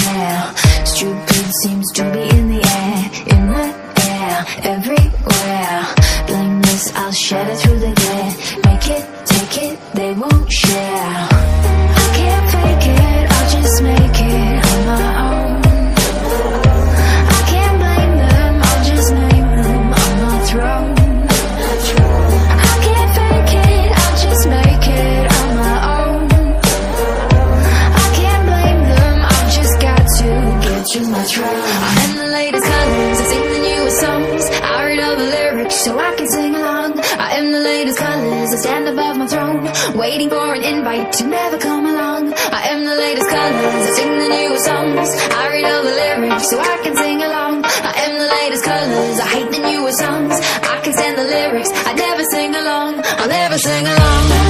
now. Stupid seems to be in the air, everywhere. Blameless, I'll shatter through the glare. Make it, take it, they won't share. I can't fake it, I'll just make it on my own. I can't blame them, I'll just name them on my throne. I can't fake it, I'll just make it on my own. I can't blame them, I've just got to get to my throne. I'm the latest colors, I sing the newest songs. I read all the lyrics so I can sing along. I am the latest colors, I stand above my throne, waiting for an invite to never come along. I am the latest colors, I sing the newest songs. I read all the lyrics so I can sing along. I am the latest colors, I hate the newest songs. I can stand the lyrics, I never sing along, I'll never sing along.